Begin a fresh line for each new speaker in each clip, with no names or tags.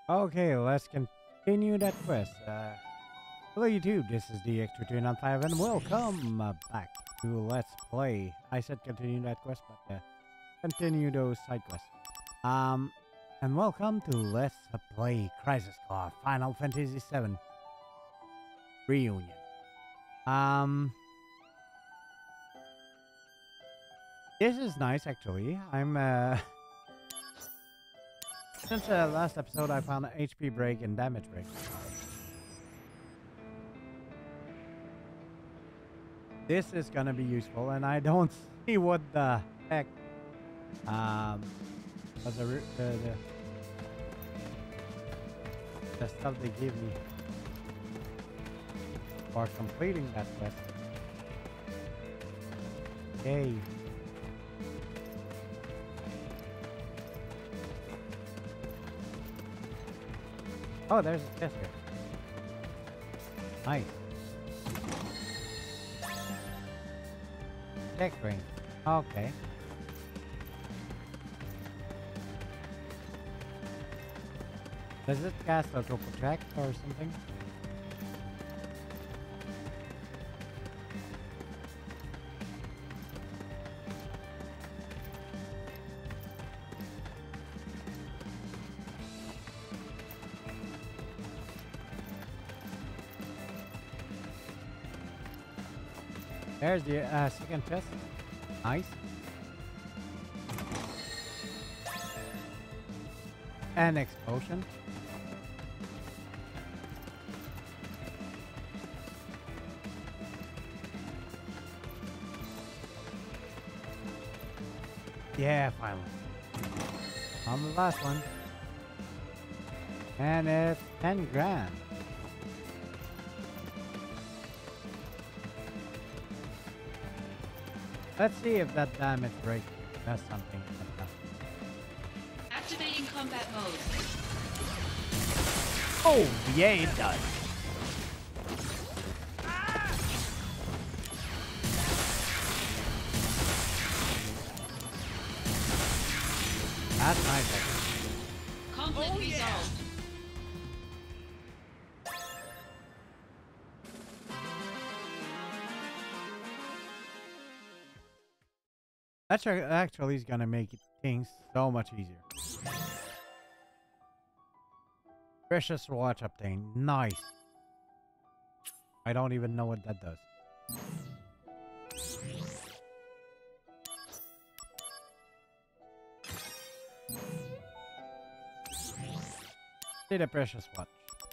Okay, let's continue that quest. Hello YouTube, this is DX2395 and welcome back to Let's Play. I said continue that quest, but continue those side quests. And welcome to Let's Play Crisis Core Final Fantasy VII Reunion. This is nice actually. Since last episode I found an HP break and damage break. This is gonna be useful, and I don't see what the heck was the stuff they give me for completing that quest. Yay. Oh, there's a chest here. Nice. Tech ring. Okay. Does it cast auto protect or something? There's the second chest. Nice. An explosion. Yeah, finally. On the last one. And it's 10 grand. Let's see if that damage break does something.
Activating combat mode.
Oh, yeah, it does. That's nice.
Conflict resolved.
That's actually is gonna make things so much easier. Precious watch obtained. Nice. I don't even know what that does. See the precious watch.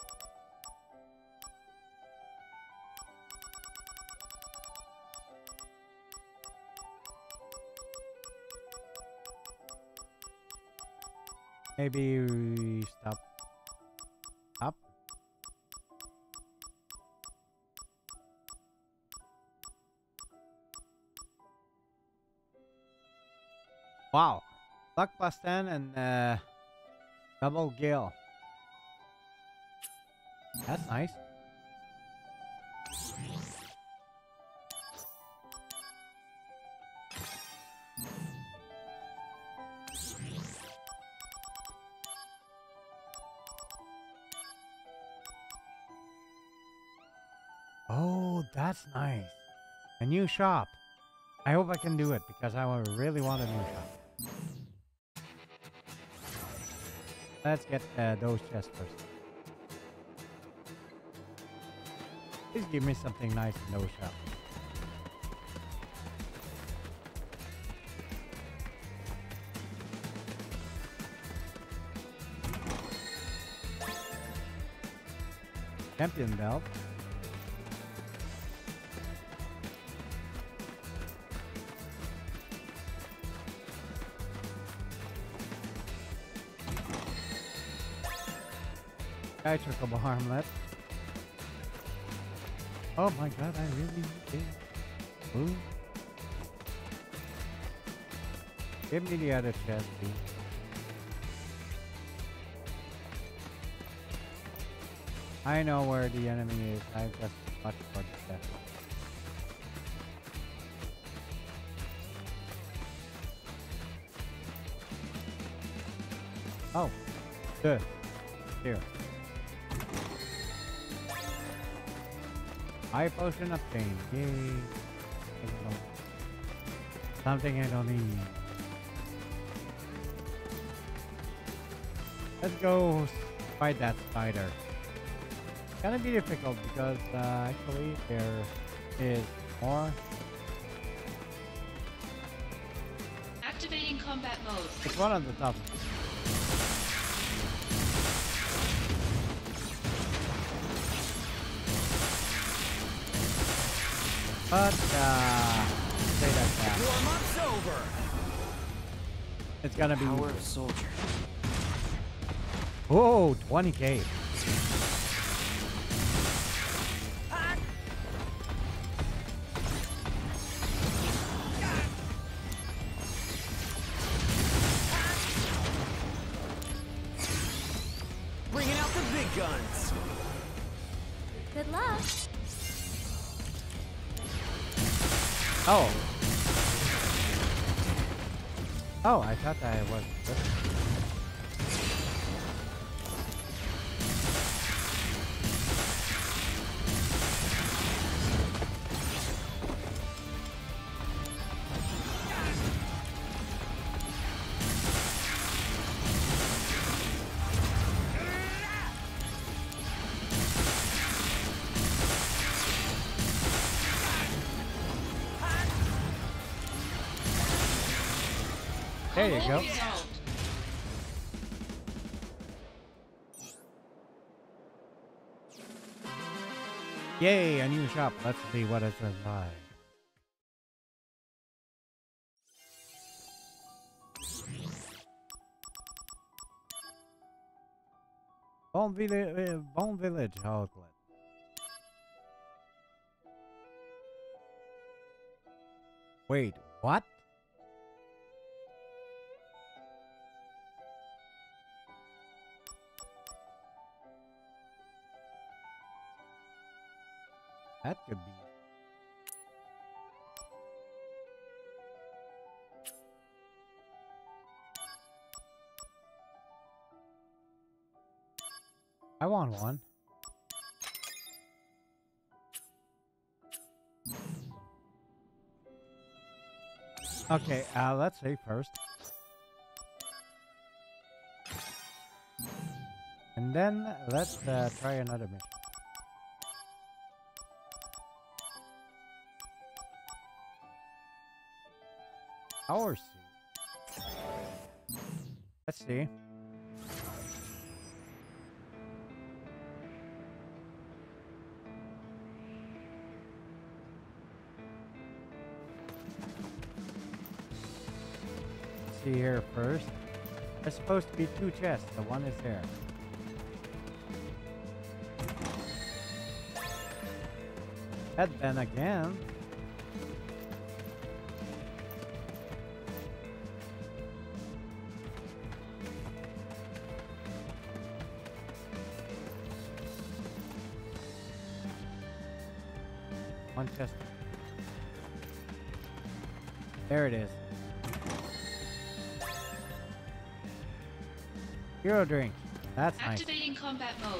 Maybe we stop. Up. Wow. Luck plus 10 and double gale. That's nice. Oh, that's nice. A new shop. I hope I can do it because I really want a new shop. Let's get those chests first. Please give me something nice in those shops. Champion belt. Chocobo armlet. Oh my god, I really did. Ooh. Give me the other chest, please. I know where the enemy is. I just watch for the chest. Oh, good. Here. High potion obtained. Yay. Something I don't need. Let's go fight that spider. It's gonna be difficult because actually there is more.
Activating combat mode.
It's one of the top. But say that
Warm-up's over.
it's gonna be.
Power of soldier.
Whoa, 20k.
Bringing out the big guns.
Good luck.
Oh. Oh, I thought I was. There you go.
Resolved.
Yay, a new shop. Let's see what it says like. Bone Village outlet. Wait, what? That could be. I want one. Okay, let's see first. And then let's try another mission. Power suit. Let's see. Let's see here first. There's supposed to be 2 chests. The one is there. And then again. One chest. There it is. Hero drink. That's nice.
Activating combat mode.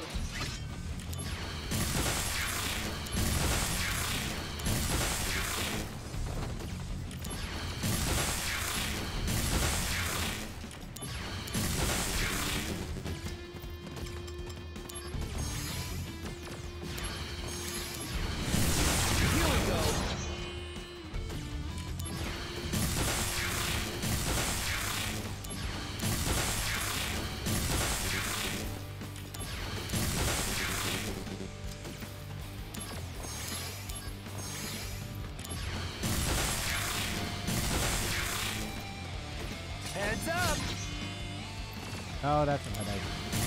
Heads up.
Oh, that's a bad idea.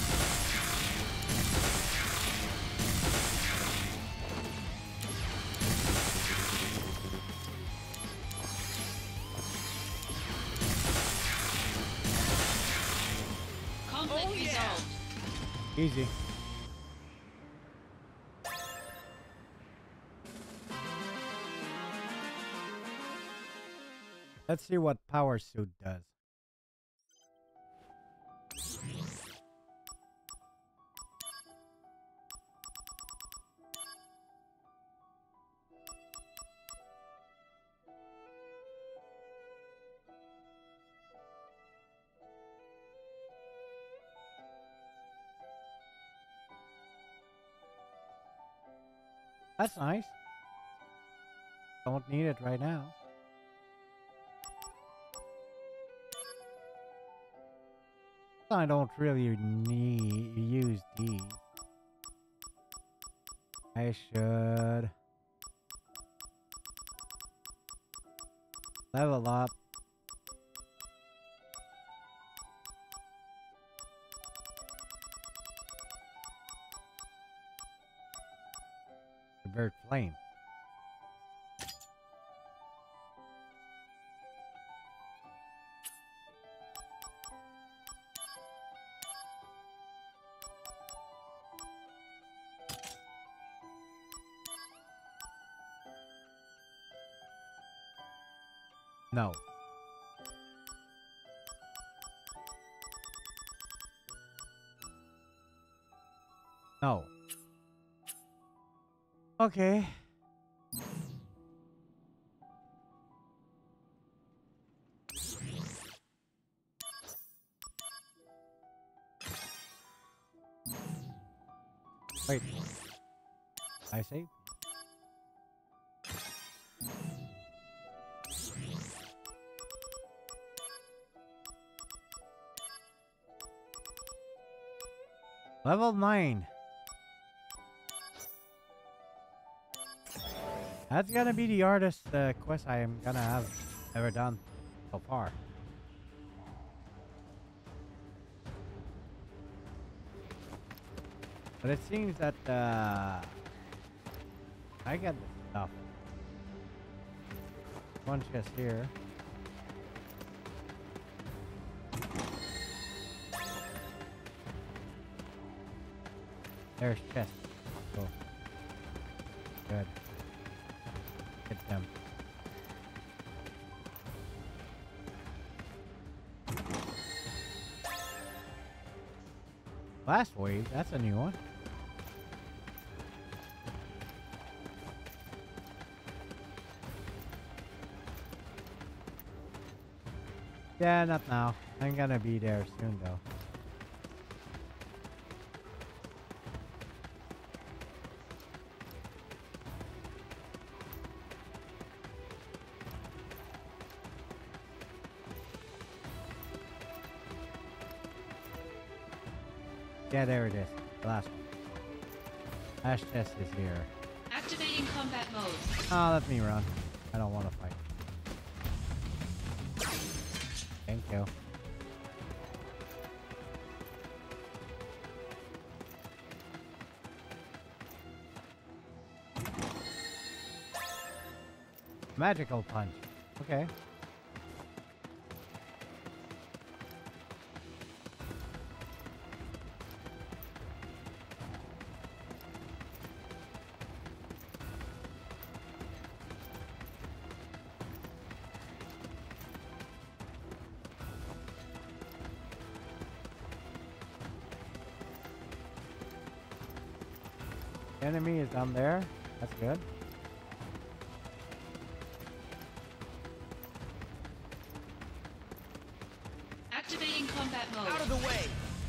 Conflict
Oh, yeah.
resolved.
Easy. Let's see what power suit does. That's nice. Don't need it right now. I don't really need use these. I should level up. The bird flame. No. No. Okay. Wait. I say. Level 9. That's gonna be the hardest quest I am gonna have ever done so far. But it seems that I get the stuff. One chest here. There's chest. Cool. Good. Get them. Last wave, that's a new one. Yeah, not now. I'm gonna be there soon though. Yeah, there it is. The last one. Last chest is here.
Activating combat mode.
Oh, let me run. I don't want to fight. Thank you. Magical punch. Okay. Enemy is down there. That's good.
Activating combat mode.
Out of the way!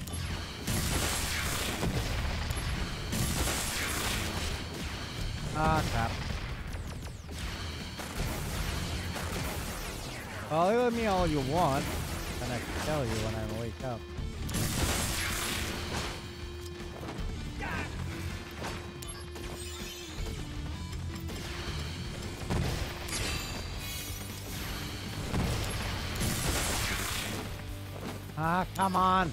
Ah, crap. Well, look at me all you want, and I can tell you when I wake up. Ah, come on!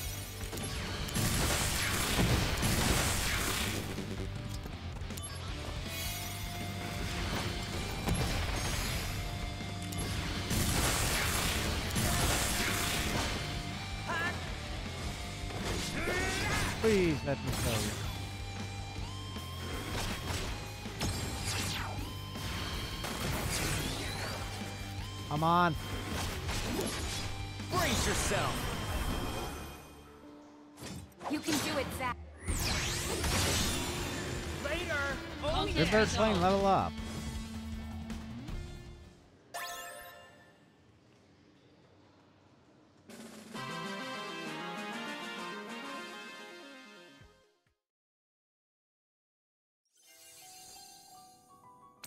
Please let me show you. Come on!
Brace yourself!
You can do it, Zack.
Later! Oh,
Conflict
Your bird
resolved.
flame, level up.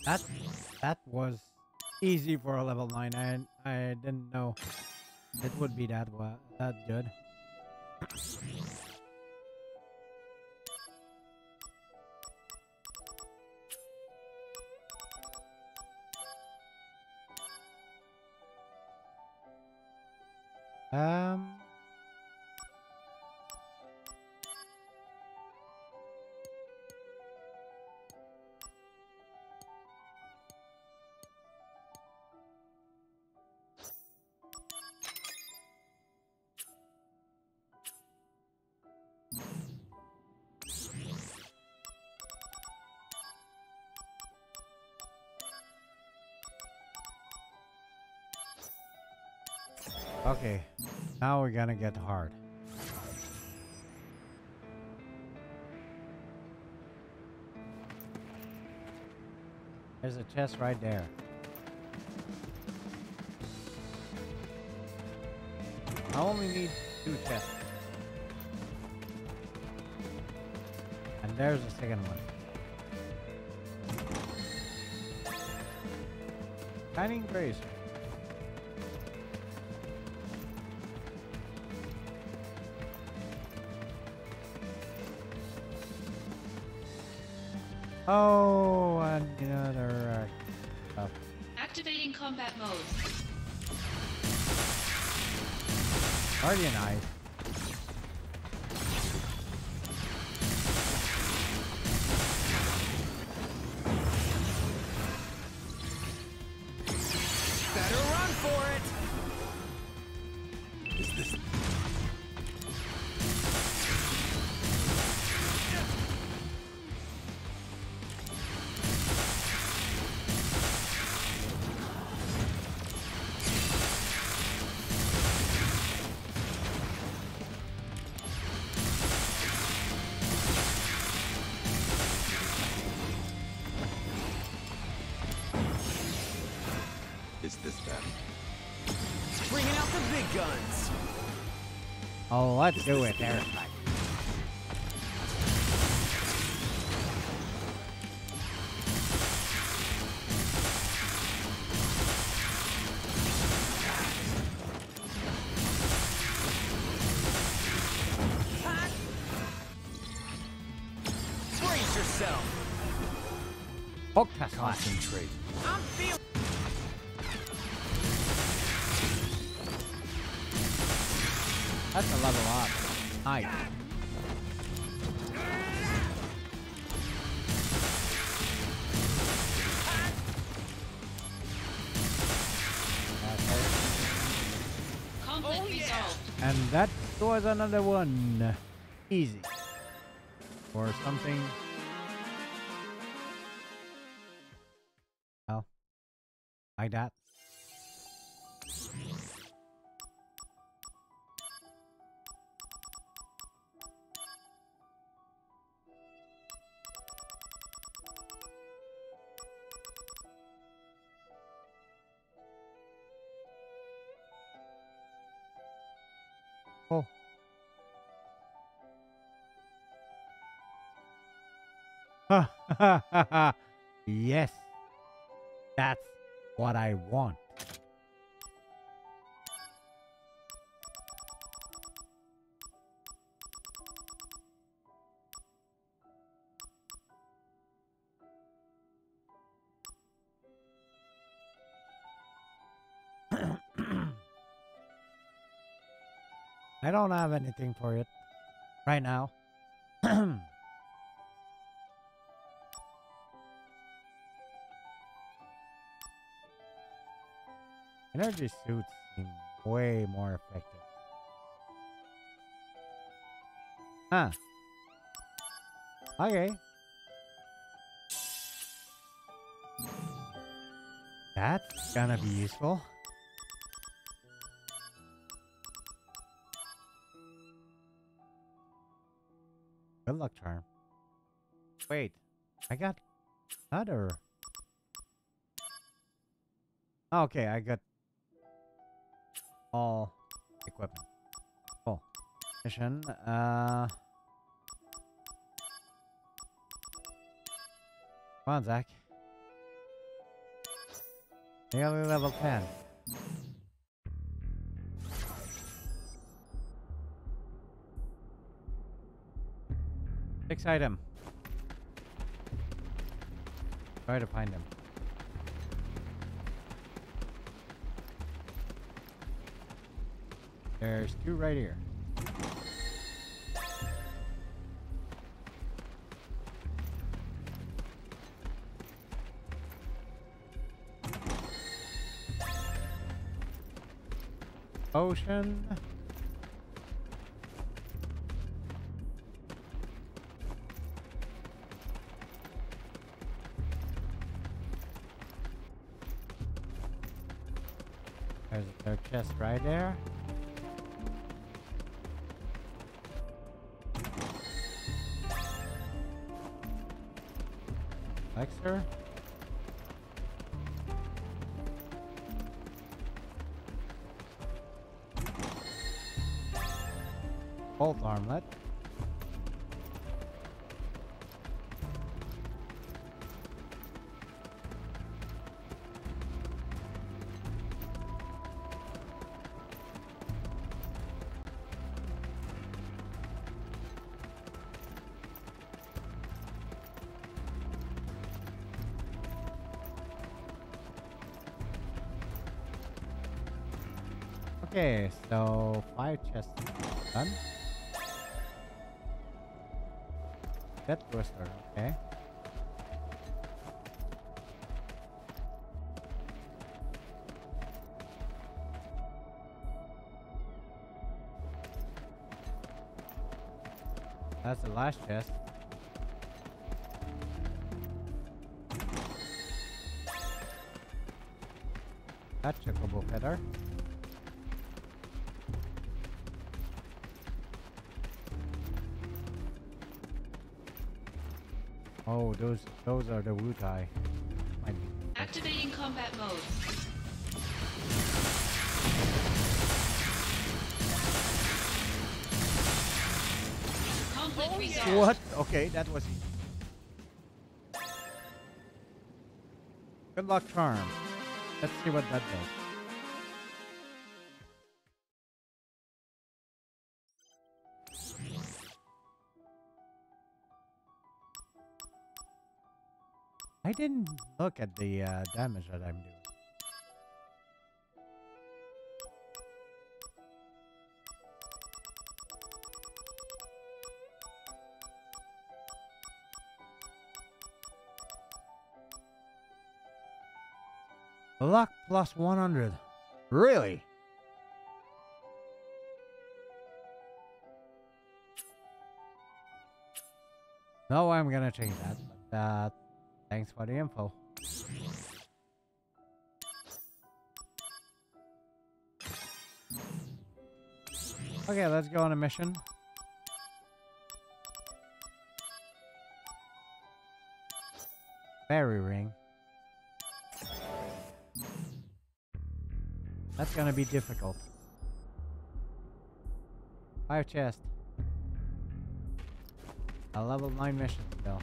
That that was easy for a level 9. I didn't know it would be that good. Um. Okay, now we're gonna get hard. There's a chest right there. I only need 2 chests. And there's the second one. Shining Grace. Oh, and another stuff.
Activating combat mode.
Guardian Eyes.
Better run for it. Is this?
Is this bad?
Bringing out the big guns.
Oh, let's do it. There's like.
Brace yourself.
Focus.
Concentrate. I'm feeling.
That's a level up. Nice.
Conflict resolved.
And that was another one. Easy. Or something. Well, like that. Oh. Yes. That's what I want. I don't have anything for it right now. Energy suits seem way more effective. Huh. Okay. That's gonna be useful. Good luck charm. Wait, I got another. Okay, I got all equipment. Cool. Mission. Come on, Zach. Nearly level 10. 6 item. Try to find him. There's 2 right here. Ocean. There's their chest right there. Elixir. Bolt armlet. Okay, so 5 chests done. Death Twister, okay. That's the last chest. That's Chocobo Feather. Oh, those are the Wutai.
Activating combat mode. Conflict resolved.
What? Okay, that was easy. Good luck charm. Let's see what that does. I didn't look at the damage that I'm doing. Luck plus 100. Really? No, I'm gonna change that. But, thanks for the info. Okay, let's go on a mission. Fairy ring. That's gonna be difficult. Fire chest. A level 9 mission still.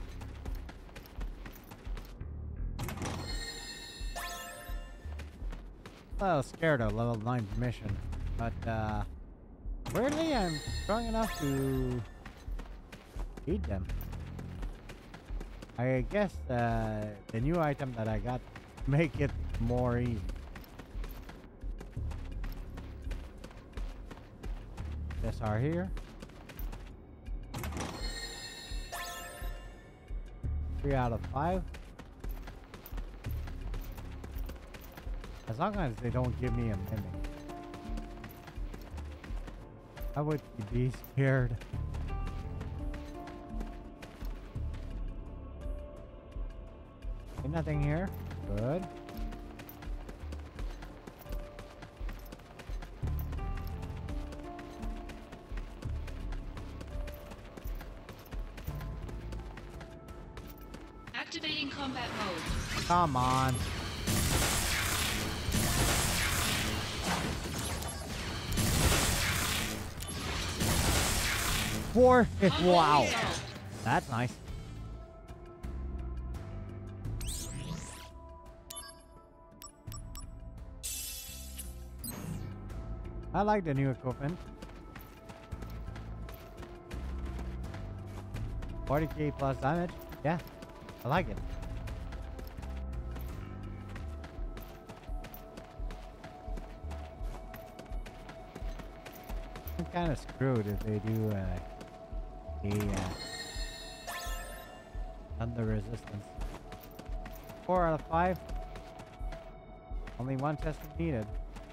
I was scared of level 9 mission, but weirdly I'm strong enough to beat them. I guess the new item that I got make it more easy. SR here. 3 out of 5. As long as they don't give me a mimic. I would be scared. Okay, nothing here. Good.
Activating combat mode.
Come on. Four. Wow. That's nice. I like the new equipment. 40k plus damage. Yeah, I like it. I'm kind of screwed if they do thunder resistance. 4 out of 5. Only one test is needed.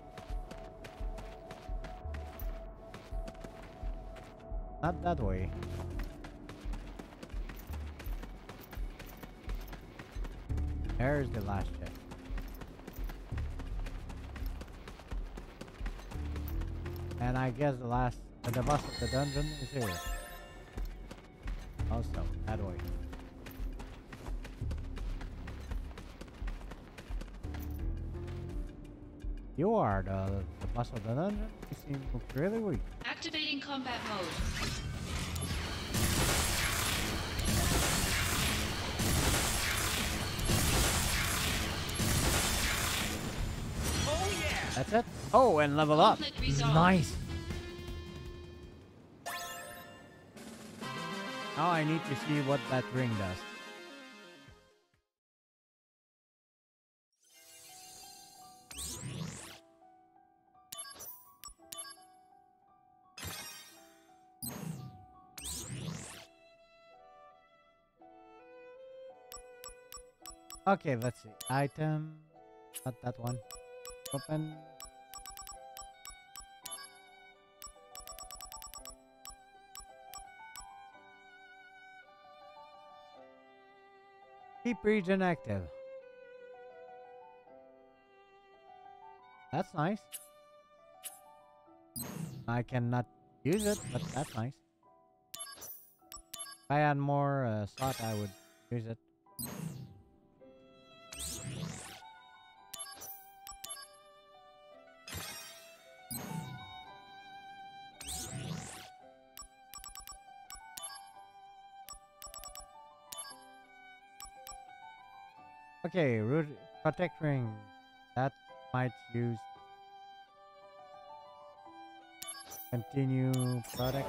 Not that way. There's the last chest. And I guess the boss of the dungeon is here. Also, that way. You are the boss of the dungeon? You seem really weak.
Activating combat mode.
That's it? Oh, and level up.
Conflict resolved.
Nice. Now I need to see what that ring does. Okay, let's see. Item. Not that one. Open. Keep region active. That's nice. I cannot use it, but that's nice. If I had more slot, I would use it. Okay, root protect ring. That might use. Continue product.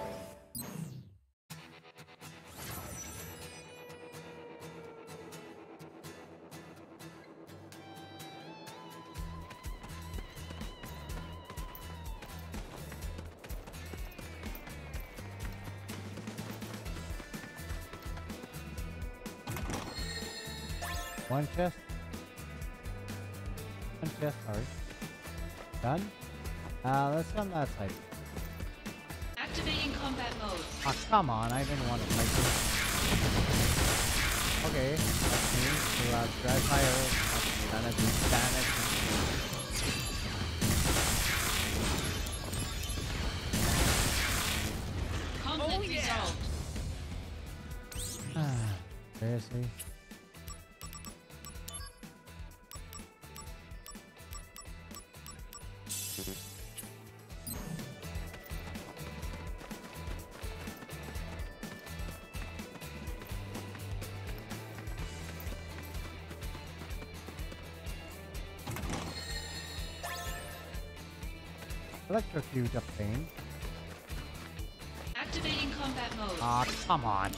One chest. One chest, sorry. Done? Let's come that side.
Activating combat mode.
Ah, come on, I didn't want to fight this. Okay, that's me. To dry fire. Damage.
Conflict resolved.
Seriously? Electrocute of pain.
Activating combat mode.
Ah, come on.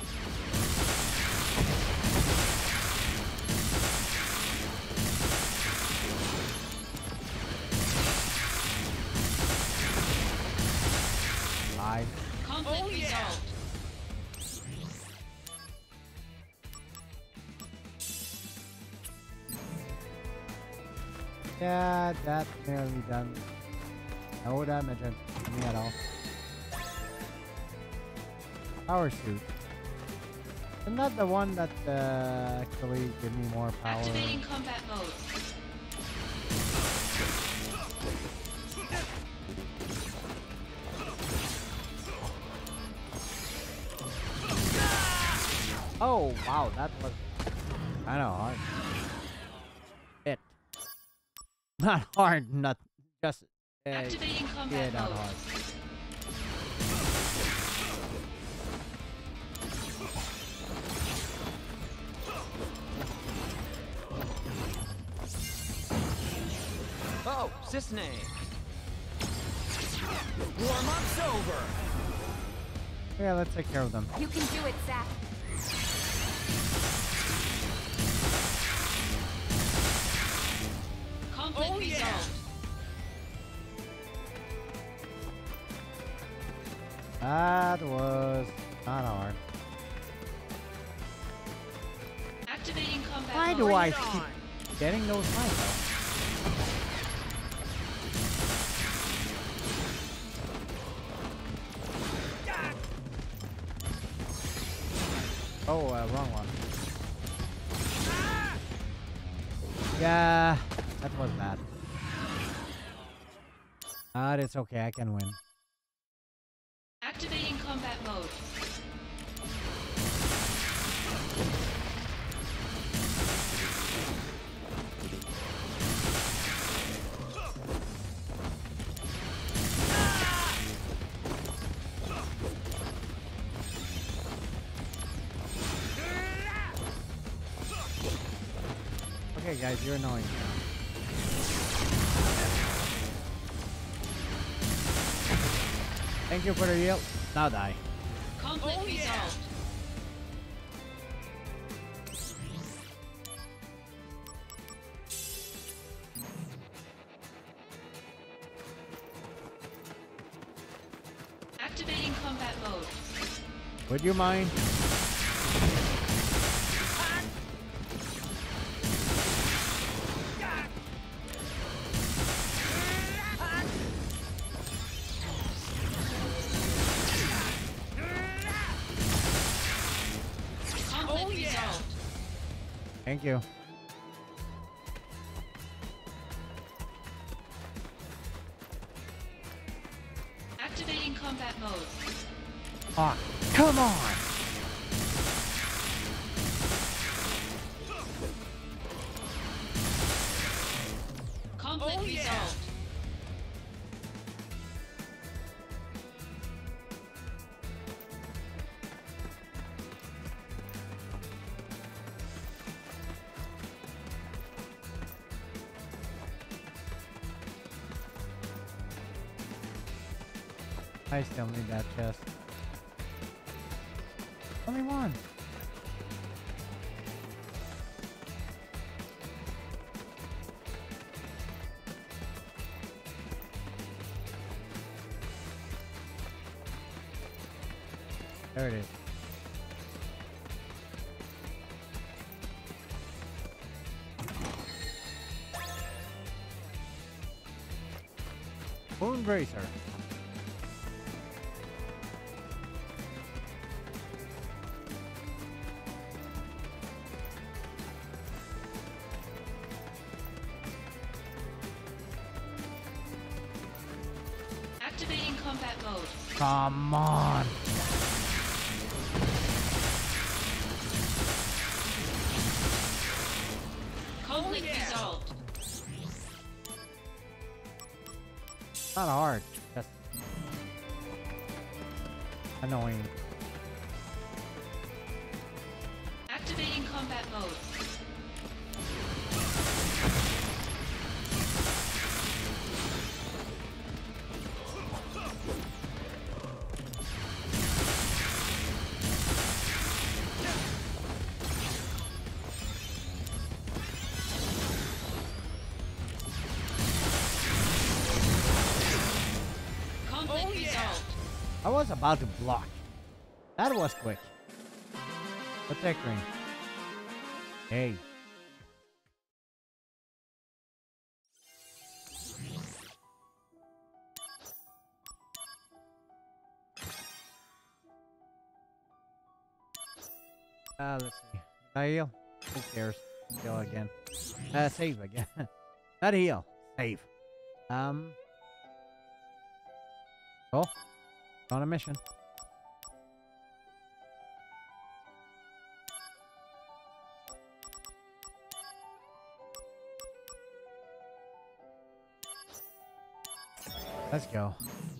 Live.
Conflict resolved.
Yeah, that's nearly done. No damage on me at all. Power suit. Isn't that the one that actually give me more power?
Activating combat mode.
Oh wow, that was kind of hard. It. Not hard, not just.
Activating
Yeah,
combat
not
mode.
hard.
Oh, Cisne. Warm-up's over.
Yeah, let's take care of them.
You can do it, Zack.
Conflict
Oh, yeah.
resolved.
That was not hard.
Activating combat
Why
mode.
do I
Bring it
keep
on.
getting those mics? Oh, wrong one.
Ah!
Yeah, that was bad. But it's okay, I can win.
Activating combat mode.
Okay, guys, you're annoying now. Thank you for the heal. Now die.
Conflict
Oh, yeah.
resolved. Activating combat mode.
Would you mind?
Conflict
Oh, yeah.
resolved.
Thank you.
Activating combat mode.
Ah, come on!
Conflict
Oh, yeah.
resolved.
I still need that chest. Only one. There it is. Moonbracer.
Activating combat mode.
Come on.
Conflict
yeah.
resolved.
Not hard. Just annoying.
Activating combat mode. Conflict
Oh, yeah.
resolved.
I was about to block. That was quick. Protect ring. Hey. Let's see. Did I heal? Who cares? Heal again. Save again. Not heal. Save. Oh. On a mission. Let's go.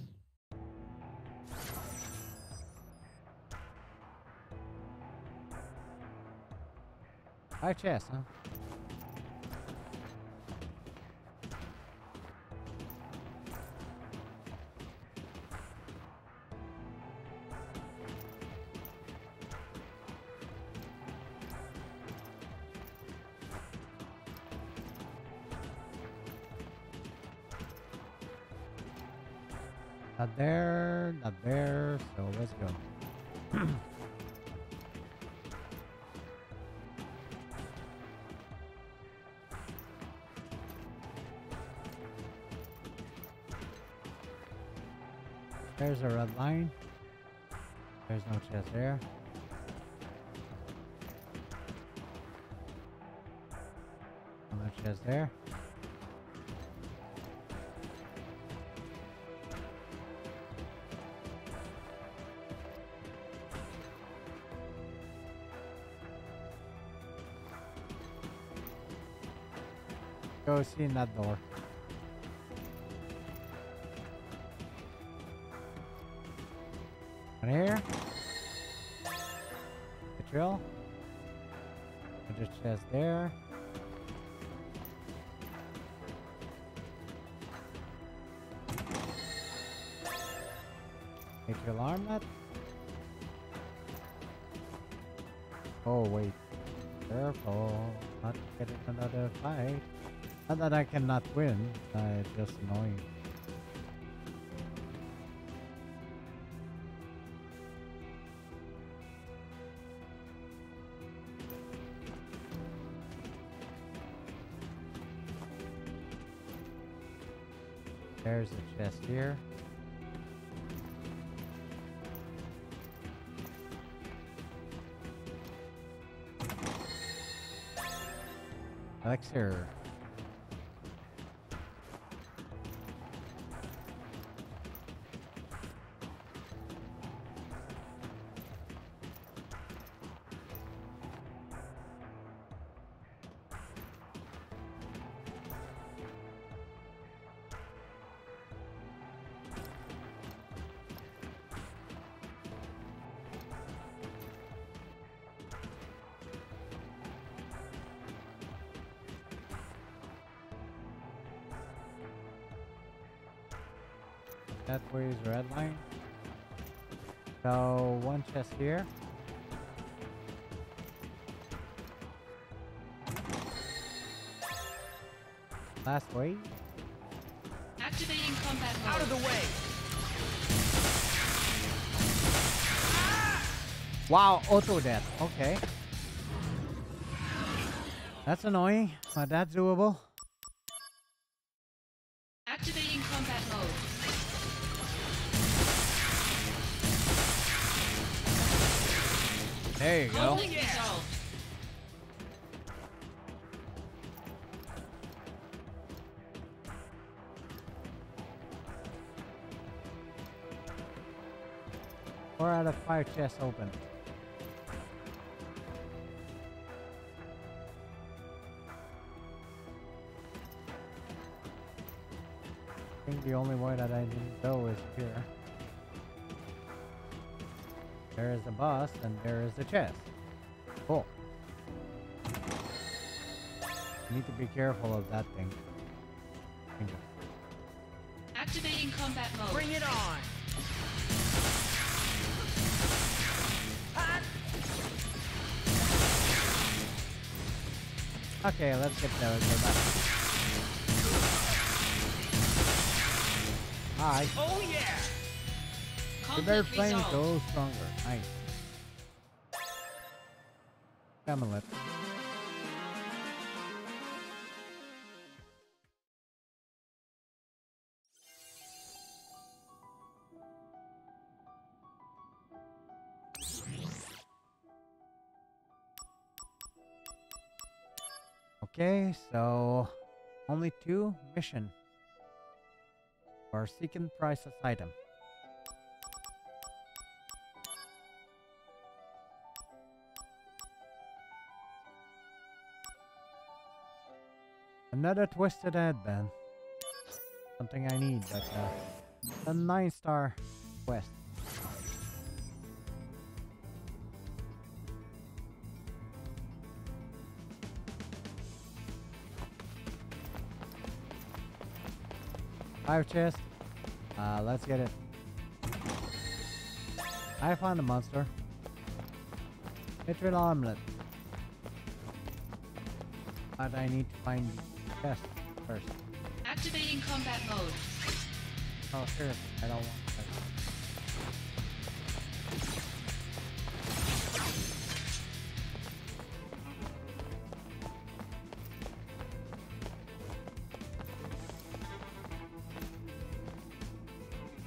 High chest, huh? Not there, not there, so let's go. There's a red line. There's no chest there. No chest there. Go see in that door. Right here. The drill. There's a chest there. Hit your alarm that. Oh wait. Careful. Not to get in another fight. Not that I cannot win. It's just annoying. There's a chest here. Elixir. That way is red line. So one chest here. Last way.
Activating combat mode.
Out of the way!
Wow, auto death. Okay. That's annoying, but that's doable.
Activating combat mode.
There you go.
Conflict resolved.
Four out of 5 chests open. I think the only way that I didn't go is here. There is a boss and there is a chest. Cool. Need to be careful of that thing. Thank you.
Activating combat mode.
Bring it on! Hot!
Okay, let's get there. Go back. Hi.
Oh yeah!
The bear
Conflict
flame
resolved.
goes stronger. Nice. Camelot. Okay, so only 2 mission for seeking priceless item. Another twisted headband. Something I need, but a 9-star quest. Five chests. Let's get it. I found a monster. Mithril omelet. But I need to find the chest first.
Activating combat mode.
Oh, sure. I don't want that.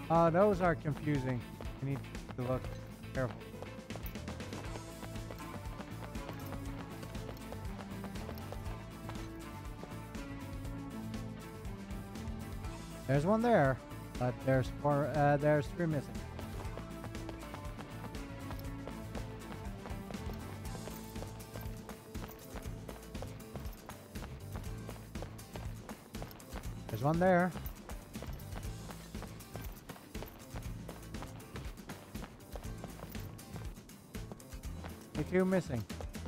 Those are confusing. You need to look careful. There's one there, but there's three missing. There's one there. Two missing.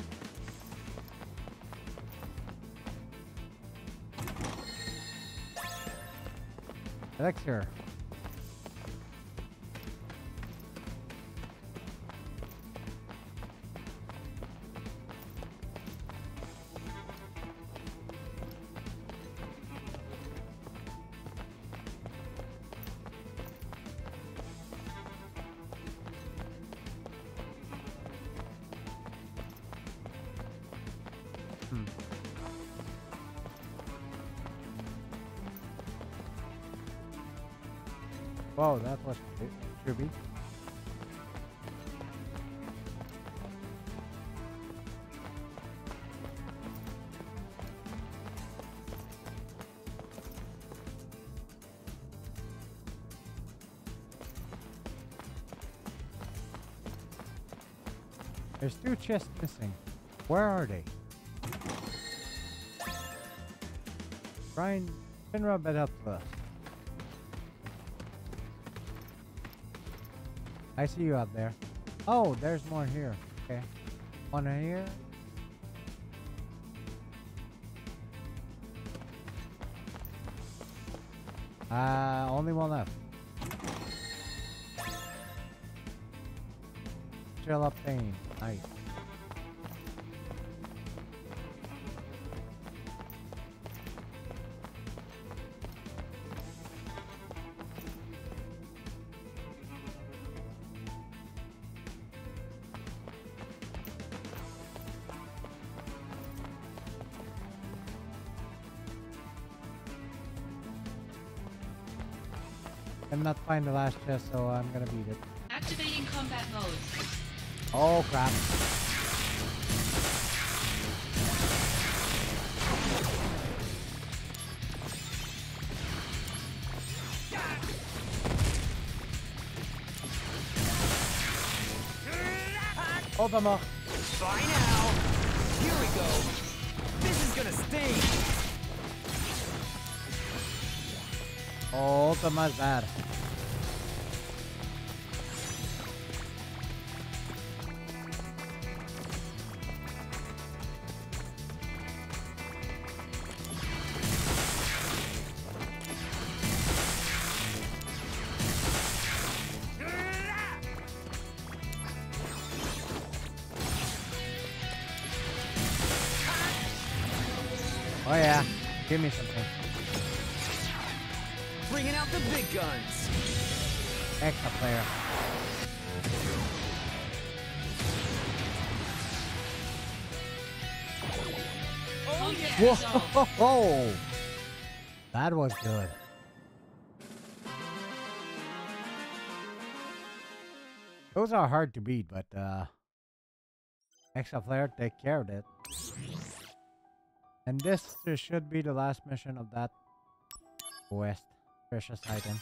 Elixir. Whoa, that was trippy. There's two chests missing. Where are they? Brian, Finra, bet up to us. I see you out there. Oh, there's more here. Okay. One here. Only one left. Chill up pain. Nice. I'm not find the last chest, so I'm gonna beat it.
Activating combat mode.
Oh crap. Ultima.
Bye now. Here we go. This is gonna sting.
Ultima's bad. Oh yeah, give me something.
Bringing out the big guns.
Extra player.
Oh yeah.
Whoa! That was good. Those are hard to beat, but extra player take care of it. And this should be the last mission of that quest. Precious item.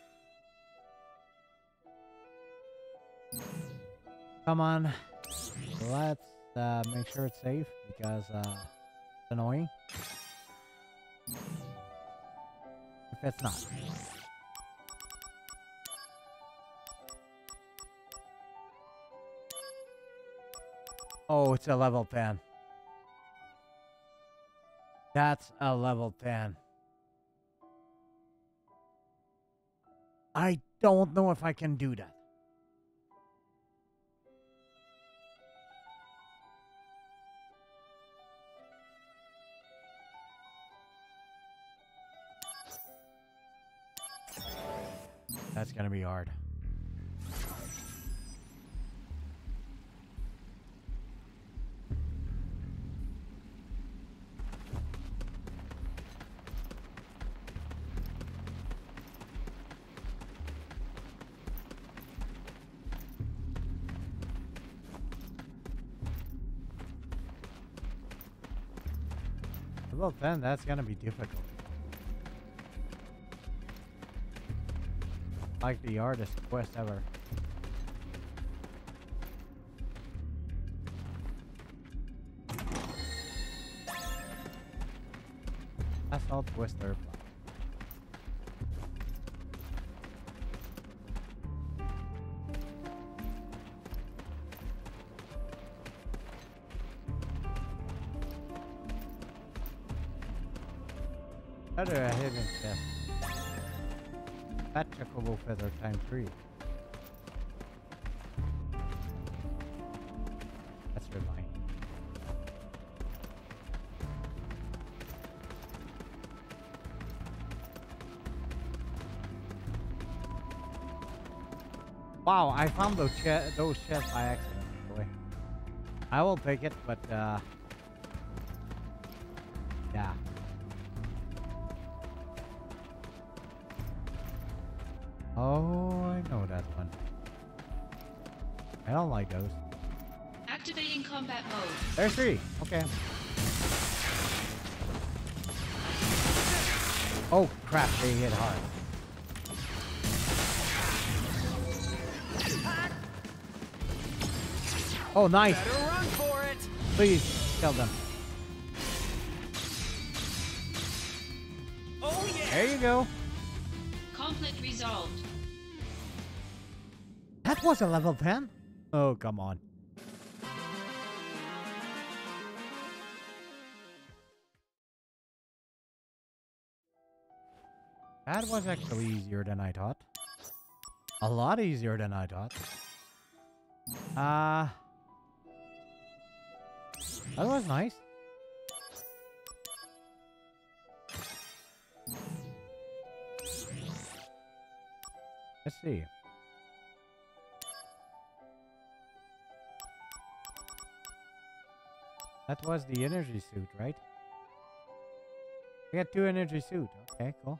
Come on. Let's make sure it's safe because it's annoying if it's not. Oh, it's a level 10. That's a level 10. I don't know if I can do that. That's gonna be hard. Level 10, that's gonna be difficult. Like the hardest quest ever. Assault Twister. Another hidden chest. Fat Chocobo Feather times 3. That's mine. Wow, I found those chests by accident, by the way. I will take it, but yeah. Oh, I know that one. I don't like those.
Activating combat mode.
There's 3. Okay. Oh crap, they hit hard. Oh, nice.
Better run for it.
Please kill them.
Oh yeah.
There you go.
Conflict resolved.
That was a level 10? Oh, come on. That was actually easier than I thought. A lot easier than I thought. That was nice. Let's see. That was the energy suit, right? I got 2 energy suit. Okay, cool.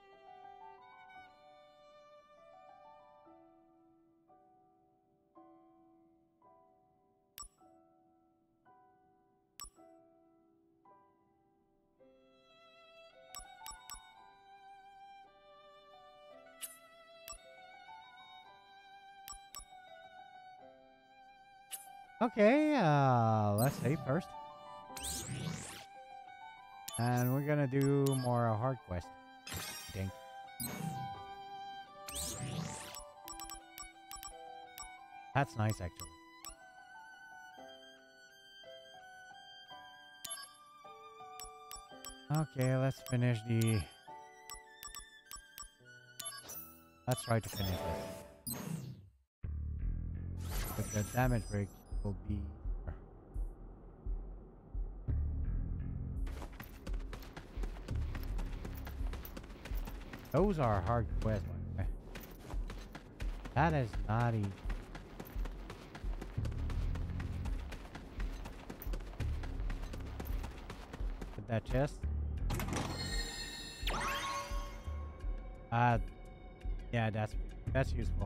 Okay, let's save first. And we're gonna do more hard quest, I think. That's nice, actually. Okay, let's finish the... Let's try to finish this. But the damage break will be... Those are hard quests, by the way. That is not easy. With that chest. Yeah, that's useful.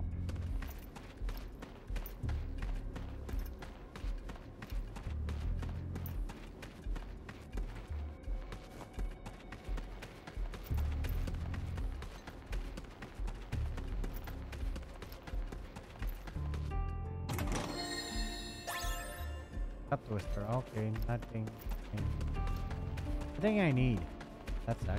Cup twister, okay, nothing. Nothing I need. That sucks.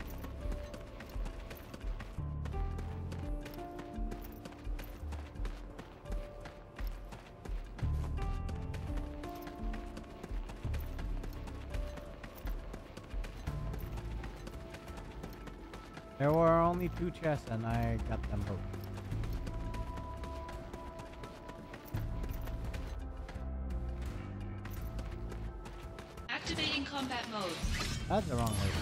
There were only 2 chests and I got them both.
Activating combat mode.
That's the wrong way.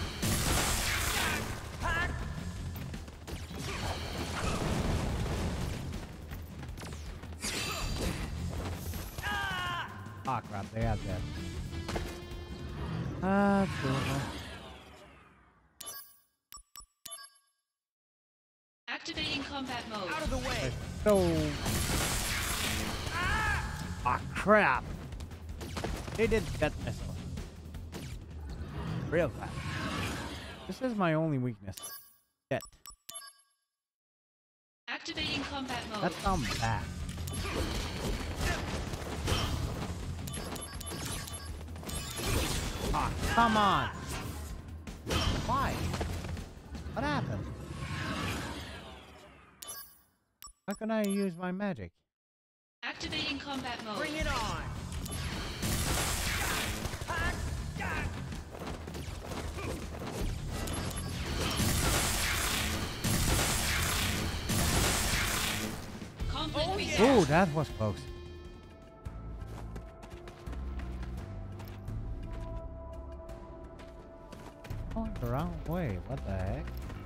Ah, crap, they have that. That's doable.
Activating combat mode.
Out of the way.
So... Ah, crap! They did that missile. real fast. This is my only weakness. Yet.
Activating combat mode.
That sounds bad. Ah, come on. Why? What happened? How can I use my magic?
Activating combat mode.
Bring it on!
Conflict
Oh,
resolved.
yeah.
Ooh, that was close. Going the wrong way. What the heck?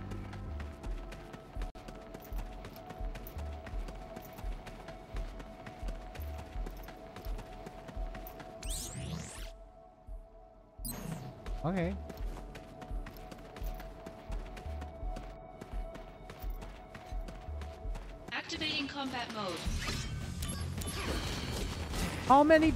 Okay.
Activating combat mode.
How many?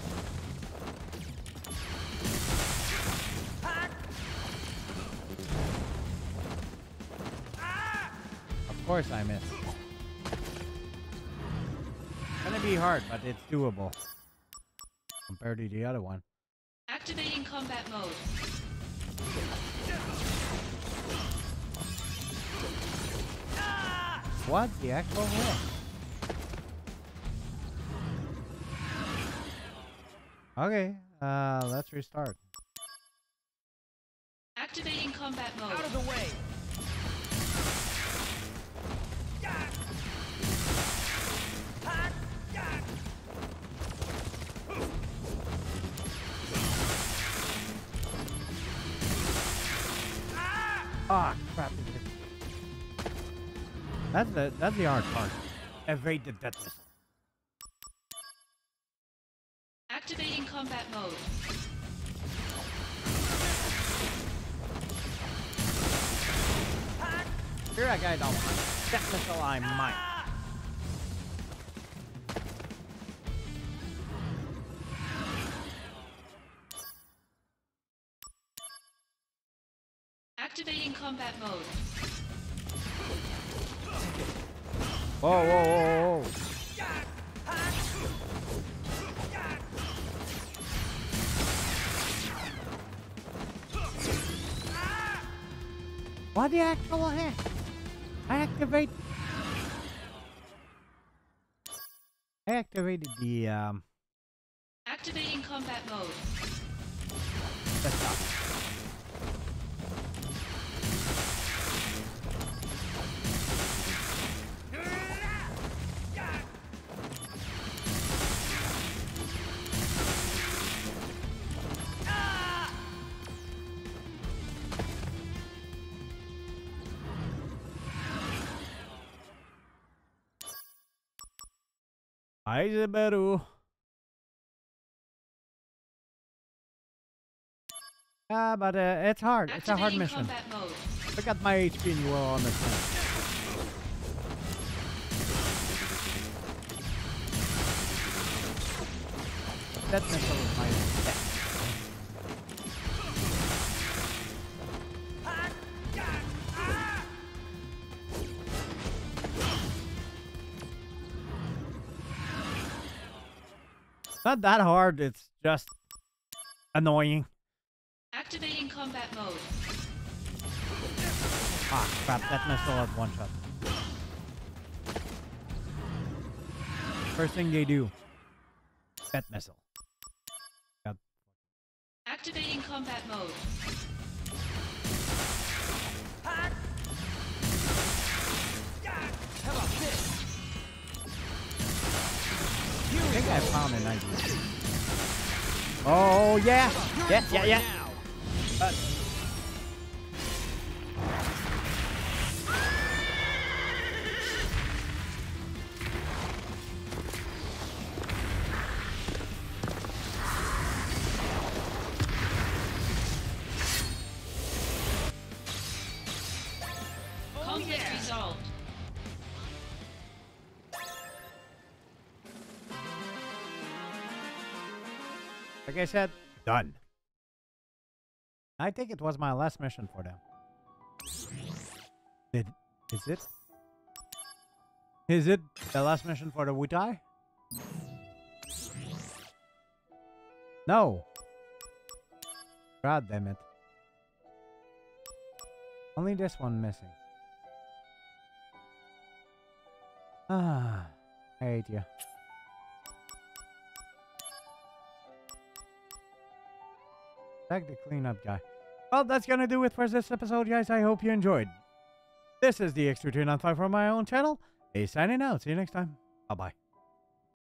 Of course I missed. Gonna be hard, but it's doable. Compared to the other one.
Activating combat mode.
What the actual heck? Okay, let's restart.
Activating combat mode.
Out of the way!
Ah, crap. That's the hard part. Evade the death missile.
Activating combat mode.
Here I go, don't mind. Death missile I might.
Activating combat mode.
Whoa, whoa, whoa, whoa. What the actual heck? I activated the
Activating combat mode.
desktop. Aizeberu. But it's hard. It's a hard
Activating
mission.
combat mode.
Look at my HP and you will understand. That missile is my death. Not that hard, it's just annoying.
Activating combat mode.
Ah, crap, that missile had one shot. First thing they do. That missile. God.
Activating combat mode.
How about this?
I think I found an idea. Oh, yeah! Yeah, yeah, yeah!
Conflict resolved.
Like I said, done. I think it was my last mission for them. Is it? Is it the last mission for the Wutai? No. God damn it. Only this one missing. Ah, I hate you. Back the cleanup guy. Well, that's gonna do it for this episode, guys. I hope you enjoyed. This is the X329 for my own channel. Hey, signing out. See you next time. Bye-bye.